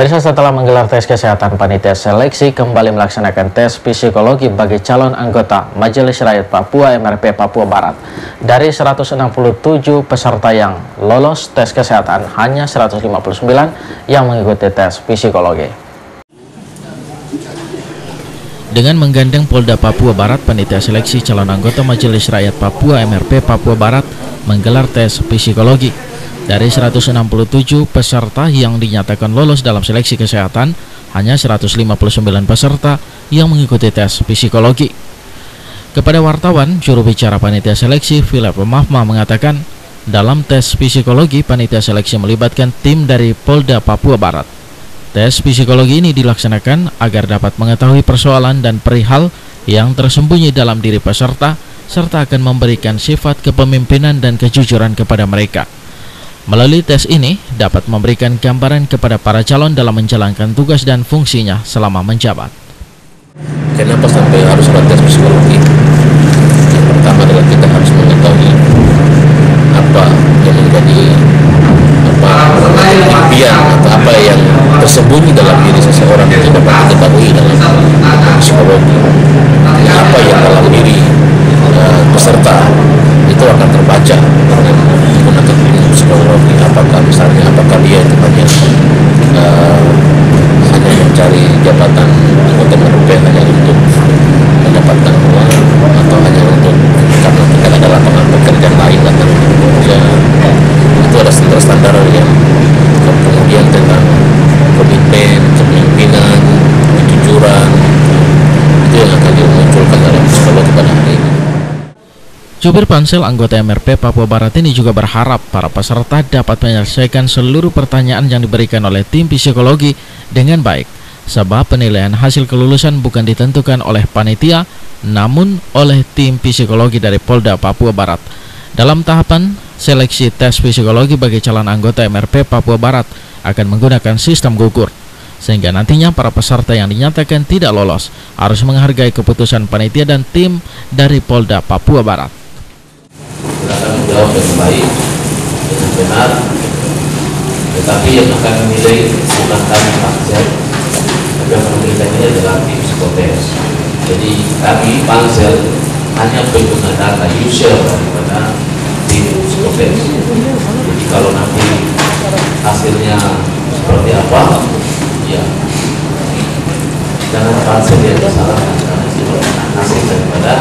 Pemirsa, setelah menggelar tes kesehatan, panitia seleksi kembali melaksanakan tes psikologi bagi calon anggota Majelis Rakyat Papua MRP Papua Barat. Dari 167 peserta yang lolos tes kesehatan, hanya 159 yang mengikuti tes psikologi. Dengan menggandeng Polda Papua Barat, panitia seleksi calon anggota Majelis Rakyat Papua MRP Papua Barat menggelar tes psikologi. Dari 167 peserta yang dinyatakan lolos dalam seleksi kesehatan, hanya 159 peserta yang mengikuti tes psikologi. Kepada wartawan, juru bicara panitia seleksi Philip Mahma mengatakan, dalam tes psikologi, panitia seleksi melibatkan tim dari Polda Papua Barat. Tes psikologi ini dilaksanakan agar dapat mengetahui persoalan dan perihal yang tersembunyi dalam diri peserta, serta akan memberikan sifat kepemimpinan dan kejujuran kepada mereka. Melalui tes ini dapat memberikan gambaran kepada para calon dalam menjalankan tugas dan fungsinya selama menjabat. Kenapa sampai harus ada tes psikologi? Yang pertama adalah kita harus mengetahui apa yang menjadi impian atau apa yang tersembunyi dalam diri seseorang itu dapat diketahui dalam psikologi. Apa yang dalam diri peserta itu akan terbaca dengan menggunakan psikologi. Apakah dia itu hanya mencari jabatan anggota MRP hanya untuk mendapatkan uang, atau hanya untuk karena tidak ada lapangan pekerjaan lain atau bekerja. Itu ada standar-standar yang kemudian tentang komitmen, kepemimpinan, kejujuran, itu yang akan dimunculkan dalam psikologi pada hari ini. Jubir Pansel anggota MRP Papua Barat ini juga berharap para peserta dapat menyelesaikan seluruh pertanyaan yang diberikan oleh tim psikologi dengan baik, sebab penilaian hasil kelulusan bukan ditentukan oleh panitia, namun oleh tim psikologi dari Polda Papua Barat. Dalam tahapan seleksi tes psikologi bagi calon anggota MRP Papua Barat akan menggunakan sistem gugur, sehingga nantinya para peserta yang dinyatakan tidak lolos harus menghargai keputusan panitia dan tim dari Polda Papua Barat. Akan menjawab dengan baik, dengan benar, tetapi yang akan menilai bukan kami pansel, tapi yang memberikan nilai adalah tim psikotes. Jadi kami pansel hanya pengguna data user daripada tim psikotes. Jadi kalau nanti hasilnya seperti apa, ya jangan pansel yang disalahkan, karena itu hasil daripada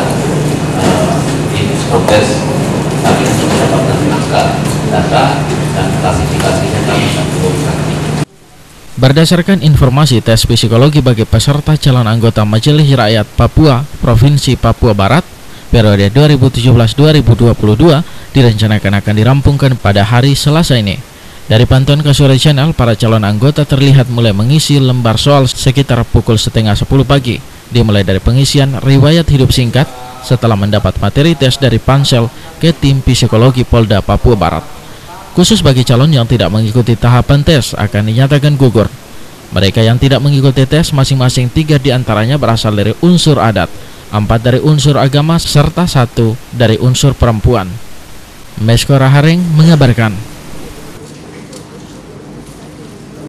tim psikotes. Kami hanya mendapatkan angka, data, dan klasifikasinya kami satukan. Berdasarkan informasi tes psikologi bagi peserta calon anggota Majelis Rakyat Papua Provinsi Papua Barat periode 2017-2022 direncanakan akan dirampungkan pada hari Selasa ini. Dari pantauan Kasuri Channel, para calon anggota terlihat mulai mengisi lembar soal sekitar pukul 9:30 pagi, dimulai dari pengisian riwayat hidup singkat setelah mendapat materi tes dari Pansel ke tim psikologi Polda Papua Barat. Khusus bagi calon yang tidak mengikuti tahapan tes akan dinyatakan gugur. Mereka yang tidak mengikuti tes masing-masing 3 diantaranya berasal dari unsur adat, 4 dari unsur agama, serta 1 dari unsur perempuan. Meskora Haring mengabarkan.